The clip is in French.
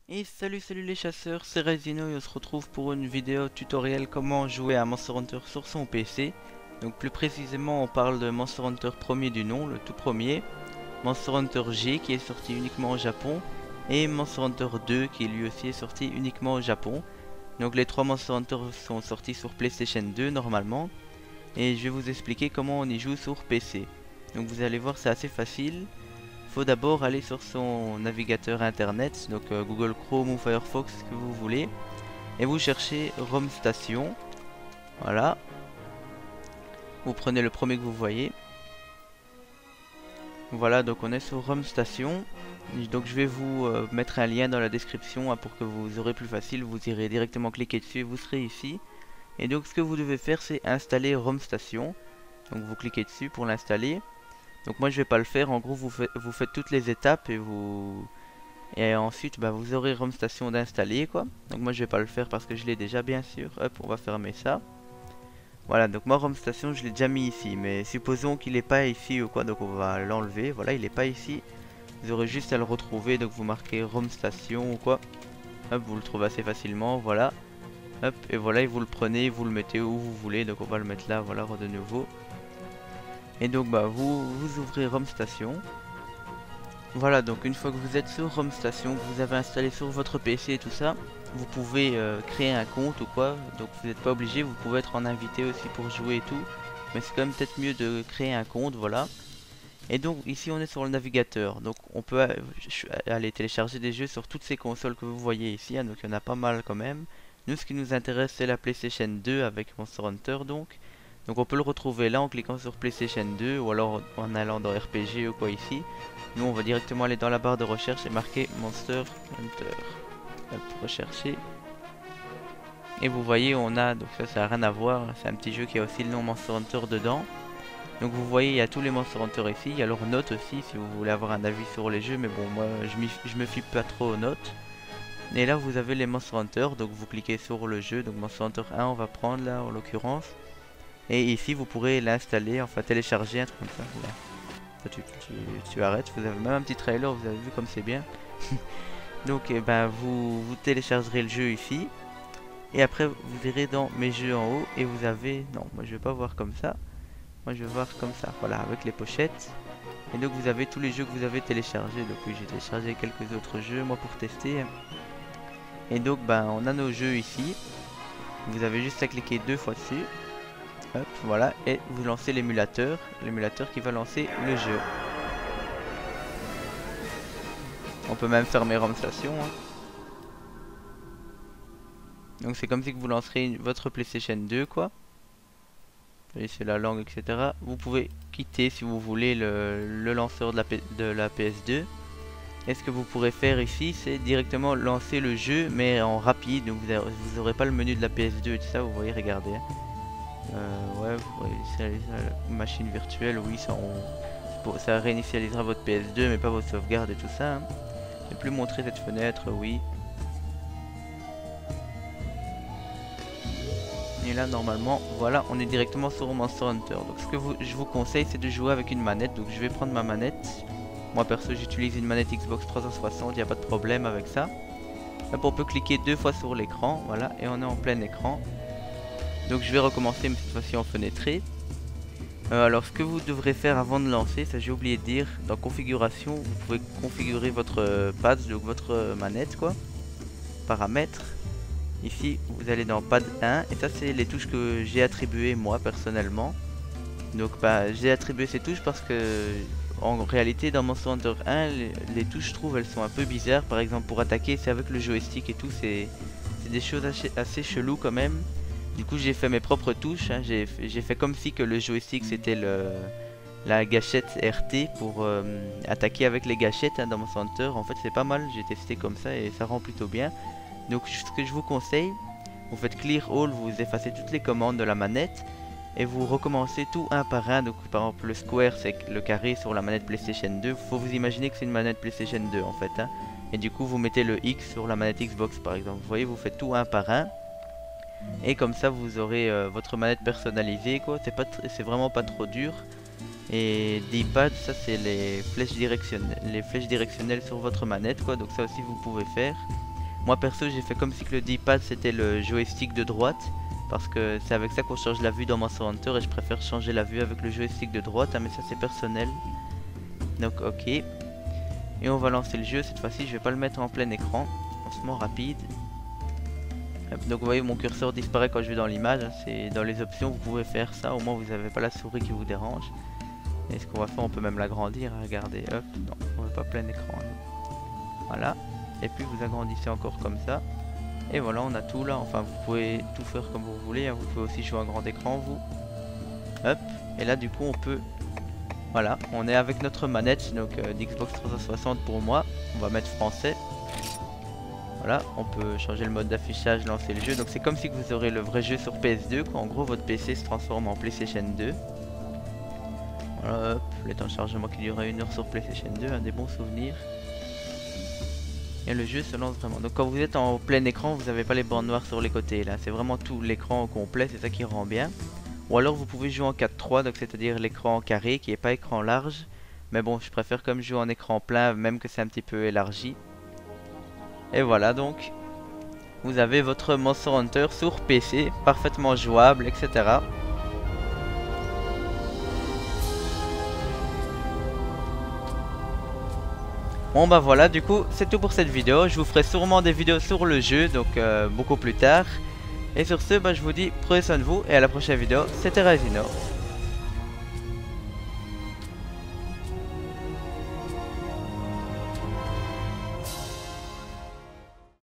Et salut les chasseurs, c'est Rezino et on se retrouve pour une vidéo tutoriel comment jouer à Monster Hunter sur son PC. Donc plus précisément on parle de Monster Hunter premier du nom, le tout premier, Monster Hunter G qui est sorti uniquement au Japon, et Monster Hunter 2 qui lui aussi est sorti uniquement au Japon. Donc les trois Monster Hunter sont sortis sur PlayStation 2 normalement, et je vais vous expliquer comment on y joue sur PC. Donc vous allez voir, c'est assez facile. Faut d'abord aller sur son navigateur internet, donc Google Chrome ou Firefox, ce que vous voulez, et vous cherchez ROM Station. Voilà, vous prenez le premier que vous voyez. Voilà, donc on est sur ROM Station. Donc je vais vous mettre un lien dans la description pour que vous aurez plus facile. Vous irez directement cliquer dessus et vous serez ici. Et donc ce que vous devez faire, c'est installer ROM Station. Donc vous cliquez dessus pour l'installer. Donc moi je vais pas le faire. En gros vous faites toutes les étapes et ensuite vous aurez ROM Station d'installer quoi. Donc moi je vais pas le faire parce que je l'ai déjà bien sûr. Hop, on va fermer ça. Voilà, donc moi ROM Station je l'ai déjà mis ici, mais supposons qu'il n'est pas ici ou quoi, donc on va l'enlever. Voilà, il n'est pas ici. Vous aurez juste à le retrouver, donc vous marquez ROM Station ou quoi. Hop, vous le trouvez assez facilement, voilà. Hop, et voilà, et vous le prenez, vous le mettez où vous voulez, donc on va le mettre là, voilà, de nouveau. Et donc vous ouvrez ROM Station. Voilà, donc une fois que vous êtes sur ROM Station, que vous avez installé sur votre PC et tout ça, vous pouvez créer un compte ou quoi. Donc vous n'êtes pas obligé, vous pouvez être en invité aussi pour jouer et tout. Mais c'est quand même peut-être mieux de créer un compte, voilà. Et donc ici on est sur le navigateur. Donc on peut aller télécharger des jeux sur toutes ces consoles que vous voyez ici, hein. Donc il y en a pas mal quand même. Nous ce qui nous intéresse c'est la PlayStation 2 avec Monster Hunter donc. Donc on peut le retrouver là en cliquant sur PlayStation 2 ou alors en allant dans RPG ou quoi ici. Nous on va directement aller dans la barre de recherche et marquer Monster Hunter. Hop, rechercher. Et vous voyez on a, donc ça n'a rien à voir, c'est un petit jeu qui a aussi le nom Monster Hunter dedans. Donc vous voyez il y a tous les Monster Hunter ici, il y a leurs notes aussi si vous voulez avoir un avis sur les jeux. Mais bon moi je me fie pas trop aux notes. Et là vous avez les Monster Hunter, donc vous cliquez sur le jeu. Donc Monster Hunter 1 on va prendre là en l'occurrence. Et ici vous pourrez l'installer, enfin télécharger un truc comme ça. Voilà. Tu arrêtes, vous avez même un petit trailer, vous avez vu comme c'est bien. Donc vous téléchargerez le jeu ici. Et après vous irez dans mes jeux en haut et vous avez... Non, moi je vais pas voir comme ça. Moi je vais voir comme ça, voilà, avec les pochettes. Et donc vous avez tous les jeux que vous avez téléchargés. Donc oui, j'ai téléchargé quelques autres jeux moi pour tester. Et donc on a nos jeux ici. Vous avez juste à cliquer 2 fois dessus. Hop, voilà, et vous lancez l'émulateur qui va lancer le jeu. On peut même fermer ROM Station, hein. Donc c'est comme si vous lancerez votre PlayStation 2 quoi. C'est la langue etc. Vous pouvez quitter si vous voulez le lanceur de la PS2. Et ce que vous pourrez faire ici c'est directement lancer le jeu mais en rapide. Donc vous n'aurez pas le menu de la PS2 et tout ça, vous voyez, regardez, hein. Ouais, vous réinitialisez la machine virtuelle, oui, ça réinitialisera votre PS2 mais pas votre sauvegarde et tout ça, hein. Je vais plus montrer cette fenêtre, oui. Et là normalement, voilà, on est directement sur Monster Hunter. Donc ce que je vous conseille c'est de jouer avec une manette. Donc je vais prendre ma manette. Moi perso j'utilise une manette Xbox 360, il n'y a pas de problème avec ça. Là on peut cliquer 2 fois sur l'écran, voilà, et on est en plein écran. Donc je vais recommencer mais cette fois-ci en fenêtré. Alors ce que vous devrez faire avant de lancer, ça j'ai oublié de dire, dans configuration, vous pouvez configurer votre pad, donc votre manette quoi, paramètres. Ici vous allez dans pad 1 et ça c'est les touches que j'ai attribuées moi personnellement. Donc j'ai attribué ces touches parce que en réalité dans Monster Hunter 1 les touches je trouve elles sont un peu bizarres. Par exemple pour attaquer c'est avec le joystick et tout, c'est des choses assez cheloues quand même. Du coup j'ai fait mes propres touches, hein. J'ai fait comme si que le joystick c'était la gâchette RT pour attaquer avec les gâchettes, hein, dans Monster Hunter. En fait c'est pas mal, j'ai testé comme ça et ça rend plutôt bien. Donc ce que je vous conseille, vous faites clear all, vous effacez toutes les commandes de la manette et vous recommencez tout un par un. Donc par exemple le square c'est le carré sur la manette PlayStation 2, faut vous imaginer que c'est une manette PlayStation 2 en fait, hein. Et du coup vous mettez le X sur la manette Xbox par exemple. Vous voyez, vous faites tout un par un. Et comme ça vous aurez votre manette personnalisée quoi, c'est vraiment pas trop dur. Et D-pad, ça c'est les flèches directionnelles sur votre manette quoi, donc ça aussi vous pouvez faire. Moi perso j'ai fait comme si que le D-pad c'était le joystick de droite, parce que c'est avec ça qu'on change la vue dans Monster Hunter et je préfère changer la vue avec le joystick de droite, hein, mais ça c'est personnel. Donc ok. Et on va lancer le jeu, cette fois-ci je vais pas le mettre en plein écran, lancement rapide. Hop, donc vous voyez mon curseur disparaît quand je vais dans l'image, hein, c'est dans les options vous pouvez faire ça, au moins vous n'avez pas la souris qui vous dérange. Et ce qu'on va faire, on peut même l'agrandir, hein, regardez, hop, non, on veut pas plein écran. Là. Voilà, et puis vous agrandissez encore comme ça. Et voilà, on a tout là, enfin vous pouvez tout faire comme vous voulez, hein. Vous pouvez aussi jouer à grand écran vous. Hop, et là du coup on peut... Voilà, on est avec notre manette, donc d'Xbox 360 pour moi, on va mettre français. Voilà, on peut changer le mode d'affichage, lancer le jeu, donc c'est comme si vous aurez le vrai jeu sur PS2, quand en gros votre PC se transforme en PlayStation 2. Voilà, hop, le temps de chargement qui durait 1 heure sur PlayStation 2, un des bons souvenirs. Et le jeu se lance vraiment. Donc quand vous êtes en plein écran, vous n'avez pas les bandes noires sur les côtés là. C'est vraiment tout l'écran au complet, c'est ça qui rend bien. Ou alors vous pouvez jouer en 4:3, donc c'est-à-dire l'écran carré qui n'est pas écran large. Mais bon, je préfère comme jouer en écran plein, même que c'est un petit peu élargi. Et voilà donc, vous avez votre Monster Hunter sur PC, parfaitement jouable, etc. Bon bah voilà, du coup c'est tout pour cette vidéo. Je vous ferai sûrement des vidéos sur le jeu, donc beaucoup plus tard. Et sur ce, bah, je vous dis prenez soin de vous et à la prochaine vidéo. C'était Razino.